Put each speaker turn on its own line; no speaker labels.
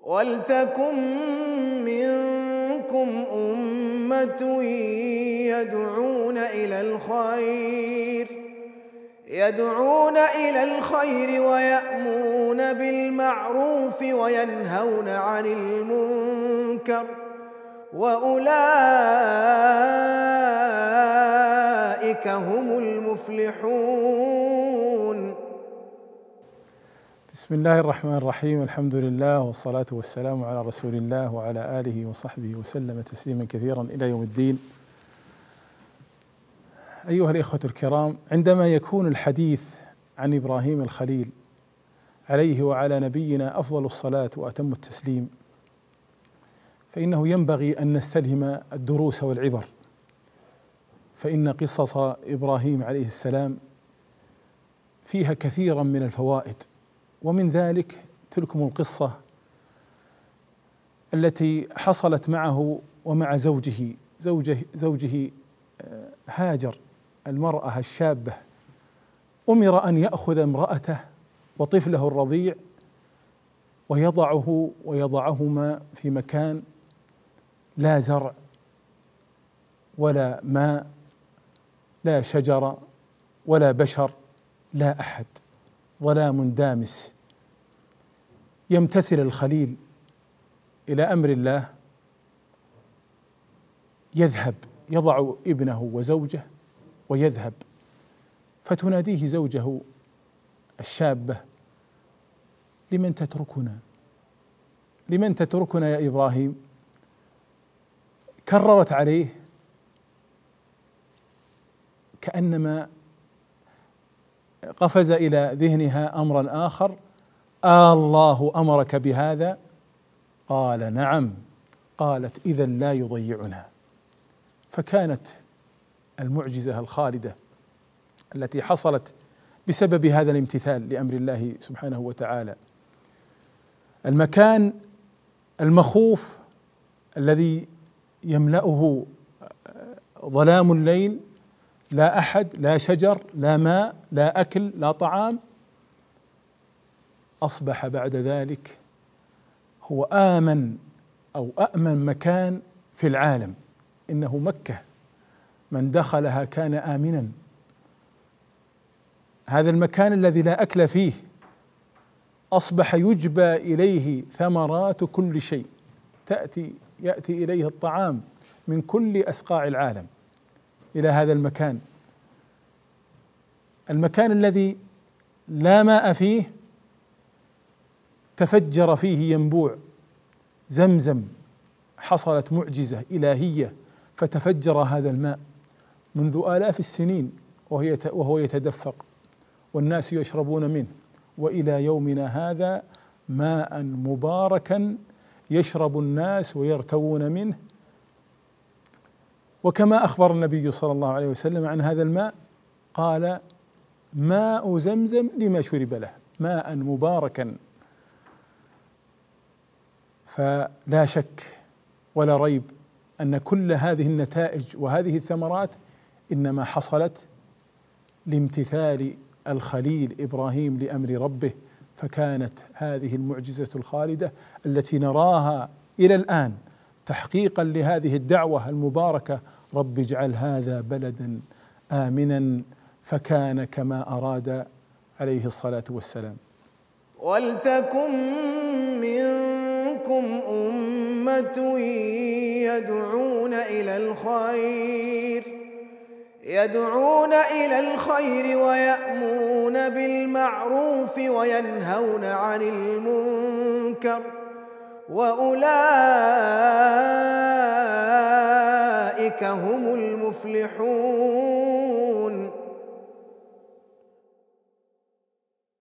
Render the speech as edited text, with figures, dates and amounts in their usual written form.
وَلْتَكُن مِّنكُمْ أُمَّةٌ يدعون إلى الخير ويأمرون بالمعروف وينهون عن المنكر وأولئك هم المفلحون.
بسم الله الرحمن الرحيم. الحمد لله والصلاة والسلام على رسول الله وعلى آله وصحبه وسلم تسليما كثيرا إلى يوم الدين. أيها الإخوة الكرام، عندما يكون الحديث عن إبراهيم الخليل عليه وعلى نبينا أفضل الصلاة وأتم التسليم، فإنه ينبغي أن نستلهم الدروس والعبر، فإن قصص إبراهيم عليه السلام فيها كثيرا من الفوائد، ومن ذلك تلكم القصة التي حصلت معه ومع زوجه هاجر، المرأة الشابة. أمر أن يأخذ امرأته وطفله الرضيع ويضعهما في مكان لا زرع ولا ماء، لا شجر ولا بشر، لا أحد، ظلام دامس. يمتثل الخليل إلى أمر الله، يذهب يضع ابنه وزوجه ويذهب، فتناديه زوجه الشابة: لمن تتركنا يا إبراهيم؟ كررت عليه كأنما قفز إلى ذهنها أمرا آخر: الله أمرك بهذا؟ قال: نعم. قالت: إذن لا يضيعنا. فكانت المعجزة الخالدة التي حصلت بسبب هذا الامتثال لأمر الله سبحانه وتعالى. المكان المخوف الذي يملأه ظلام الليل، لا أحد، لا شجر، لا ماء، لا أكل، لا طعام، أصبح بعد ذلك هو أأمن مكان في العالم. إنه مكة، من دخلها كان آمنا. هذا المكان الذي لا أكل فيه أصبح يجبى إليه ثمرات كل شيء، يأتي إليه الطعام من كل أسقاع العالم إلى هذا المكان الذي لا ماء فيه، تفجر فيه ينبوع زمزم. حصلت معجزة إلهية فتفجر هذا الماء منذ آلاف السنين وهو يتدفق والناس يشربون منه، وإلى يومنا هذا ماء مباركا يشرب الناس ويرتوون منه. وكما أخبر النبي صلى الله عليه وسلم عن هذا الماء قال: ماء زمزم لما شرب له، ماء مباركا. فلا شك ولا ريب أن كل هذه النتائج وهذه الثمرات إنما حصلت لامتثال الخليل إبراهيم لأمر ربه، فكانت هذه المعجزة الخالدة التي نراها إلى الآن تحقيقا لهذه الدعوة المباركة: رب اجعل هذا بلدا آمنا، فكان كما أراد عليه الصلاة والسلام.
وَلْتَكُن مِّنكُمْ أُمَّةٌ يدعون إلى الخير ويأمرون بالمعروف وينهون عن المنكر وأولئك هم المفلحون.